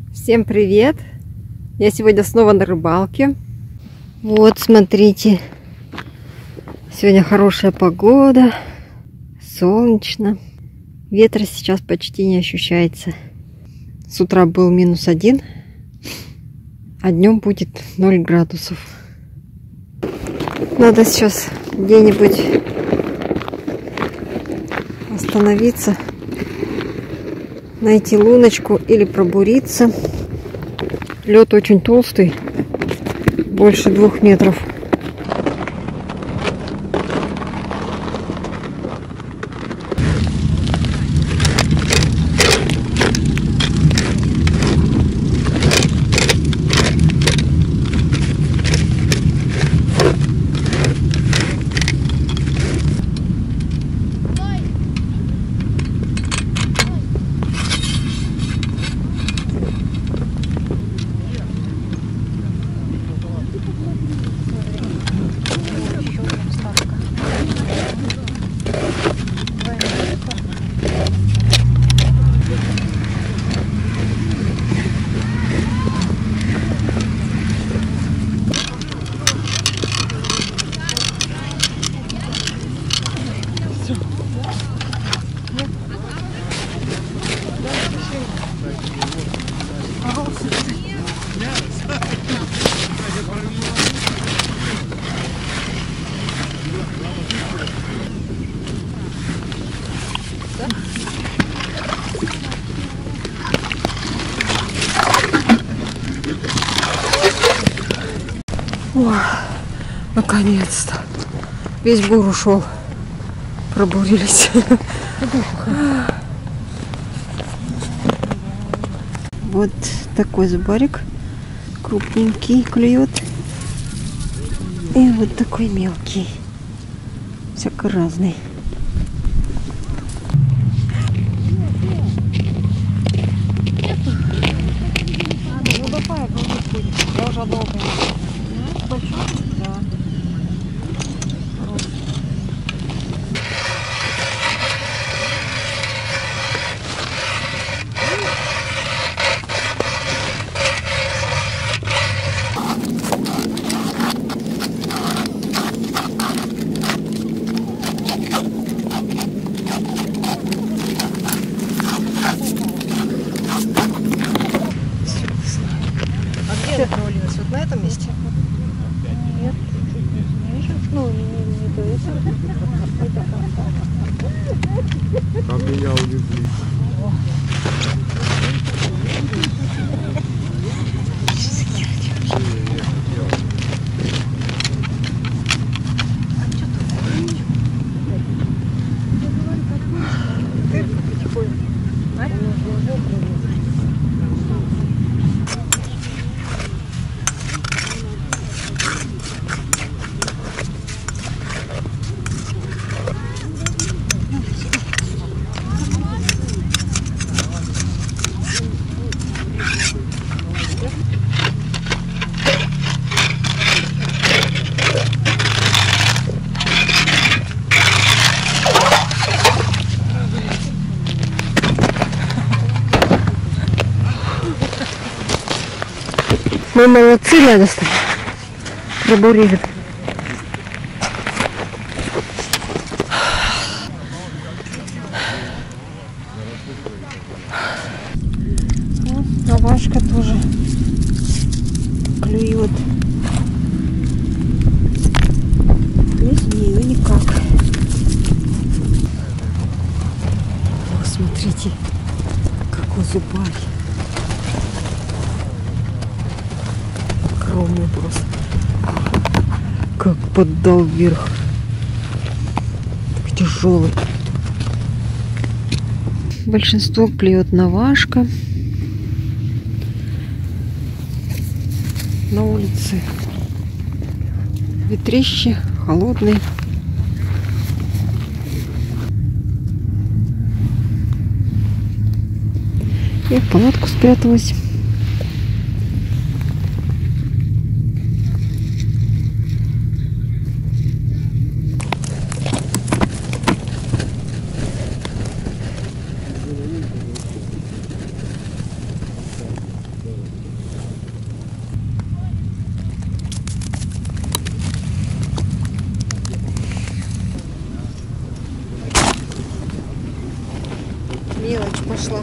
Всем привет! Я сегодня снова на рыбалке. Вот, смотрите. Сегодня хорошая погода. Солнечно. Ветра сейчас почти не ощущается. С утра был -1, а днем будет 0 градусов. Надо сейчас где-нибудь остановиться, найти луночку или пробуриться. Лед очень толстый, больше 2 метров. Наконец-то. Весь бур ушел. Пробурились. Вот такой зубарик. Крупненький клюет. И вот такой мелкий. Всяко разный. Вот на этом месте? Нет. Ну, не то есть. Там меня увезли. Мы молодцы, радостно. Пробурили. Вот, лавашка тоже клюет. Без нее никак. О, смотрите, какой зубарь. Огромный просто. Как поддал вверх. Так тяжелый. Большинство клюет навашка. На улице ветрище, холодный. Я в палатку спряталась. пошла.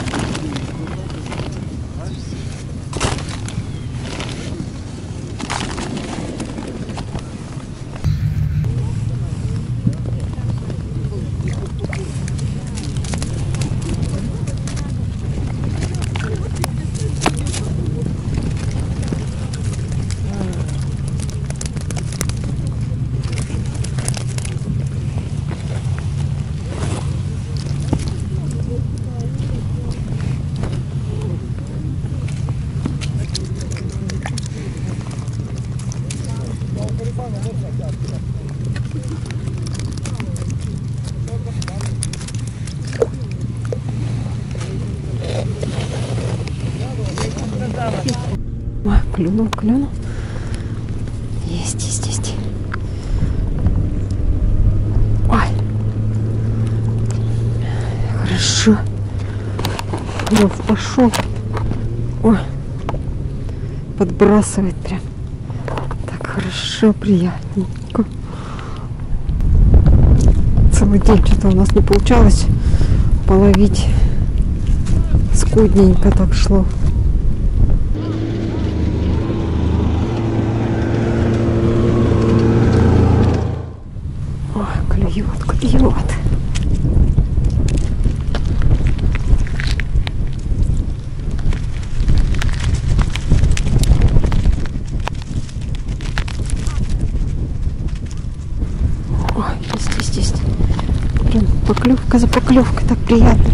Ой, клюнул, клюнул. Есть. Ой. Хорошо. Клев пошел. Ой. Подбрасывает прям. Так хорошо, приятненько. Целый день что-то у нас не получалось половить. Скудненько так шло. Клюет. Ой, есть. Прям поклевка за поклевкой, так приятно.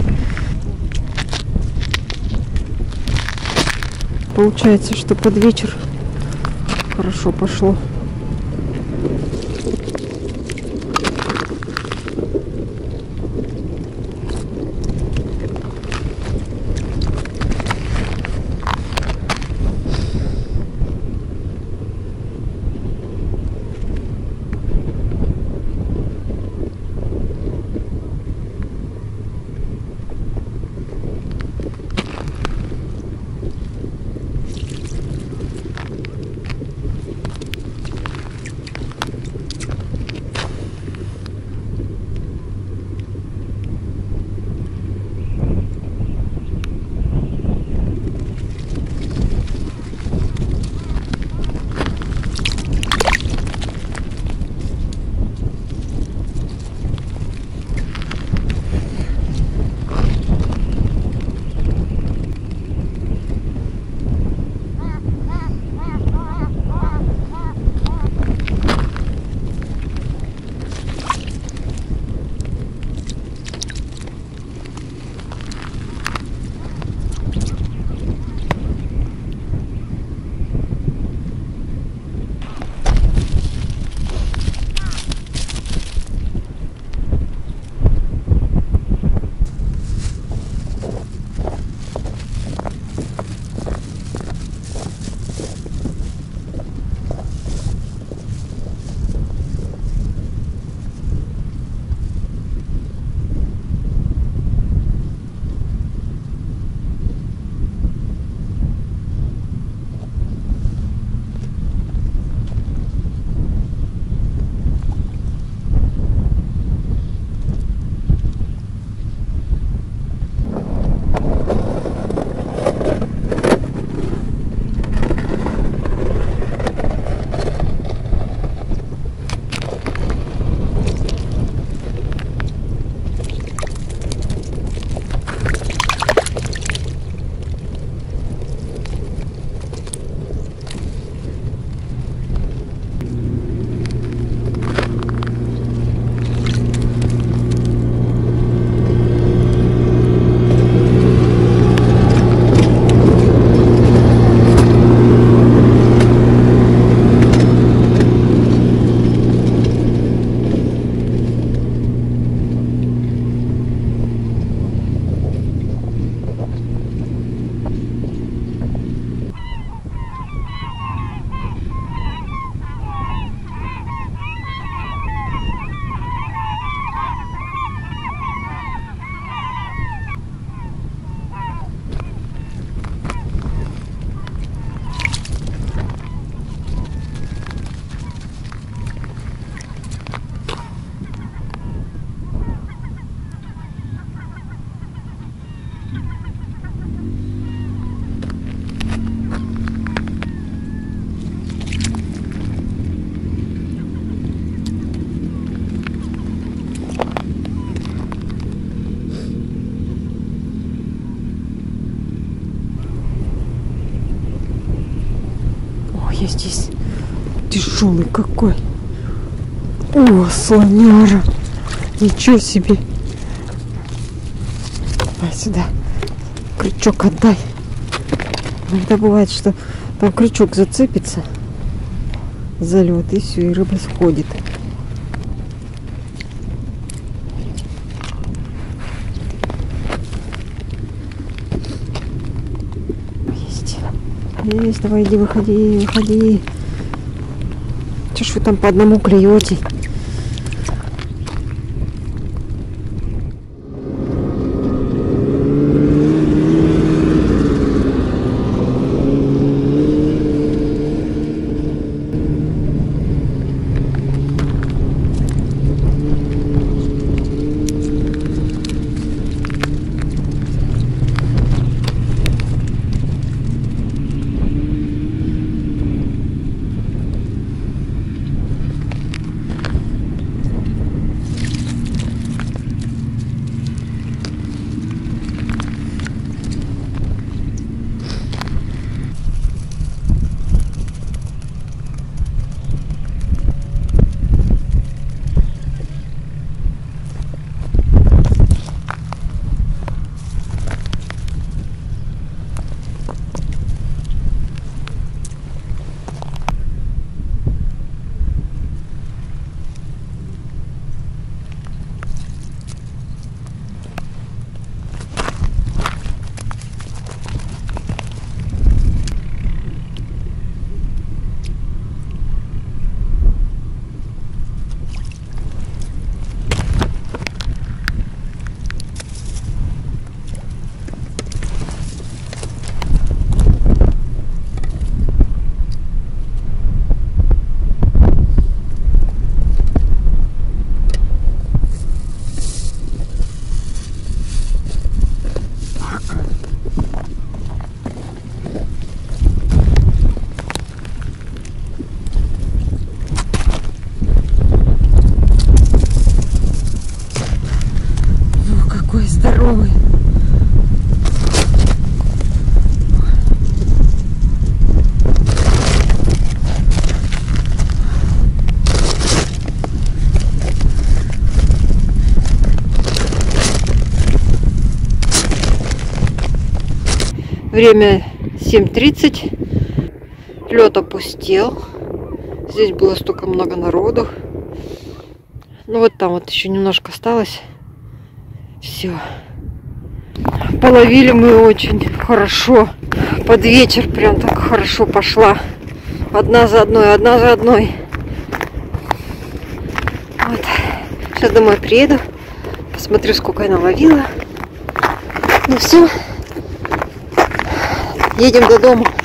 Получается, что под вечер хорошо пошло. Есть. Тяжелый какой. О, слоняра. Ничего себе. Давай сюда. Крючок отдай. Иногда бывает, что там крючок зацепится за лед, и все, и рыба сходит. Есть, давай, иди, выходи. Че ж вы там по одному клюете? Какой здоровый. Время 7:30. Лед опустел. Здесь было столько много народу. Ну вот там вот еще немножко осталось. Все. Половили мы очень хорошо. Под вечер прям так хорошо пошла. Одна за одной. Вот. Сейчас домой приеду. Посмотрю, сколько я наловила. Ну все. Едем до дома.